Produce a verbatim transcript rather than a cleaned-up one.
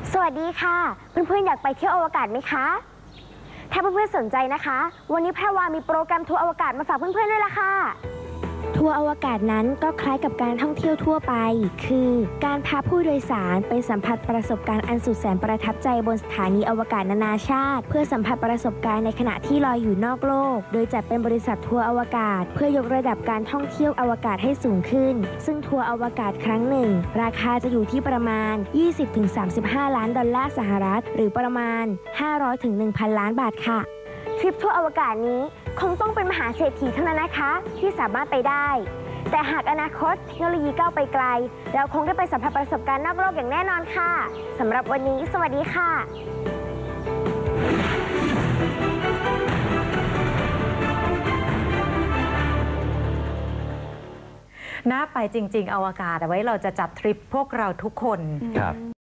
สวัสดีค่ะเพื่อนๆอยากไปเที่ยวอวกาศไหมคะถ้าเพื่อนๆสนใจนะคะวันนี้แพรวามีโปรแกรมทัวร์อวกาศมาฝากเพื่อนๆด้วยล่ะค่ะทัวร์อวกาศนั้นก็คล้ายกับการท่องเที่ยวทั่วไปคือการพาผู้โดยสารไปสัมผัสประสบการณ์อันสุดแสนประทับใจบนสถานีอวกาศนานาชาติเพื่อสัมผัสประสบการณ์ในขณะที่ลอยอยู่นอกโลกโดยจัดเป็นบริษัททัวร์อวกาศเพื่อยกระดับการท่องเที่ยวอวกาศให้สูงขึ้นซึ่งทัวร์อวกาศครั้งหนึ่งราคาจะอยู่ที่ประมาณ ยี่สิบถึงสามสิบห้า ล้านดอลลาร์สหรัฐหรือประมาณ ห้าร้อยถึงหนึ่งพัน ล้านบาทค่ะทริปทัวร์อวกาศนี้คงต้องเป็นมหาเศรษฐีเท่านั้นนะคะที่สามารถไปได้แต่หากอนาคตเทคโนโลยีก้าวไปไกลเราคงได้ไปสัมผัสประสบการณ์นอกโลกอย่างแน่นอนค่ะสำหรับวันนี้สวัสดีค่ะน่าไปจริงๆอวกาศเอาไว้เราจะจัดทริปพวกเราทุกคนครับ